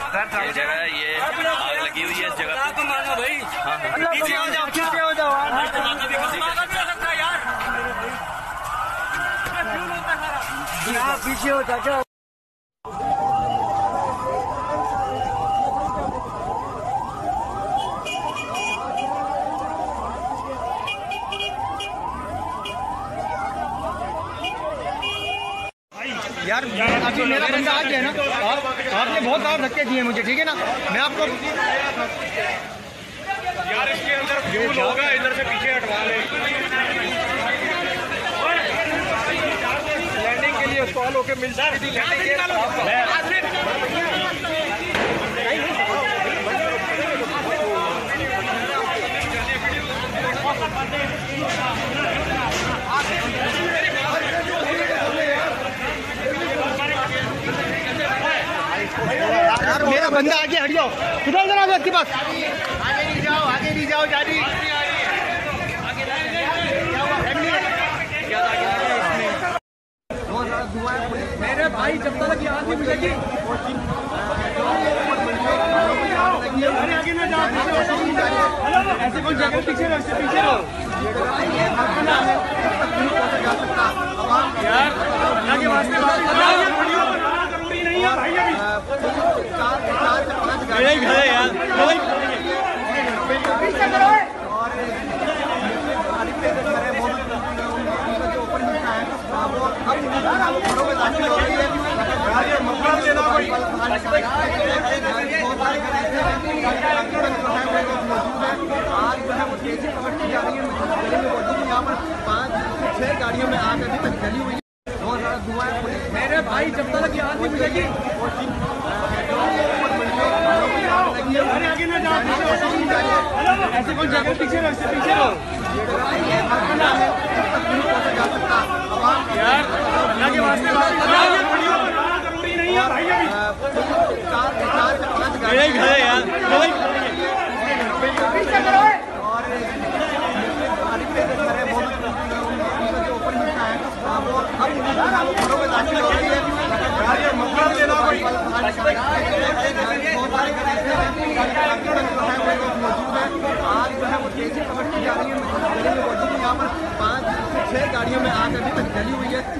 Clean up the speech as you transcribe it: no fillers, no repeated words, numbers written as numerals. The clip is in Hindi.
ये जगह है, ये आग लगी हुई है इस जगह पे। पीछे हो जाओ, पीछे हो जाओ यार, पीछे हो जाओ। यार अभी मेरा बंदा आ गया ना, आपने बहुत बार धक्के दिए मुझे, ठीक है ना। मैं आपको यार इसके अंदर फ्यूल होगा, इधर से पीछे हटवा ले। लैंडिंग के लिए स्टॉल होके मिल सकती यार मेरा बंदा आगे हट जाओ, किधर जरा आपके पास आगे नहीं जाओ गाड़ी। मेरे भाई जब तक यहाँ नहीं मिलेगी ऐसे कोई जगह पीछे रहो यार, अल्लाह के वास्ते जरूरी नहीं है भाई। अभी घर है यार, गाड़ियों में आग अभी तक जली हुई है, बहुत ज्यादा धुआं है। मेरे भाई जब तक यहाँ नहीं मिलेगी ऐसे कोई जगह पीछे रहो यार, अल्लाह के वास्ते जरूरी नहीं है भाई। अभी घर है यार, गाड़ियों में आग अभी तक जली हुई है।